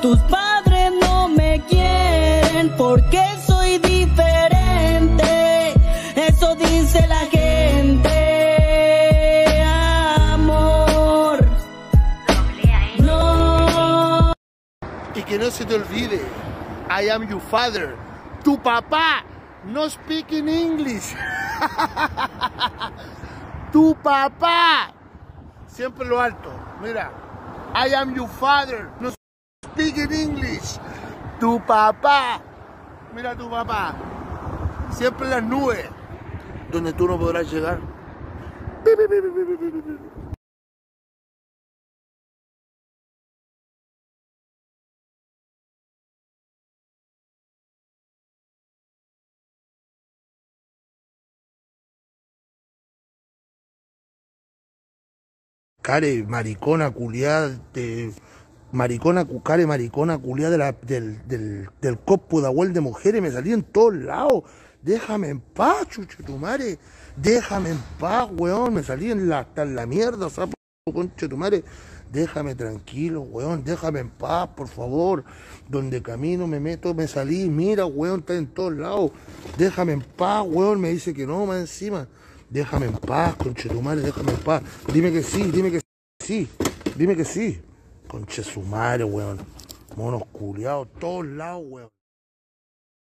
Tus padres no me quieren porque soy diferente. Eso dice la gente, amor. No. Y que no se te olvide, I am your father. Tu papá no speaking English. Tu papá. Siempre lo alto. Mira, I am your father. No speaking English. Tu papá. Mira tu papá. Siempre en las nubes. Donde tú no podrás llegar. Care, maricona culiada, maricona culiada del copo de abuel de mujeres, me salí en todos lados. Déjame en paz, chucho tu madre. Déjame en paz, weón. Me salí hasta en la mierda, sapo, concha tu madre. Déjame tranquilo, weón. Déjame en paz, por favor. Donde camino me meto, me salí. Mira, weón, está en todos lados. Déjame en paz, weón. Me dice que no, más encima. Déjame en paz, conchetumare, déjame en paz. Dime que sí, dime que sí, dime que sí. Conchetumare, weón. Monos culiados, todos lados, weón.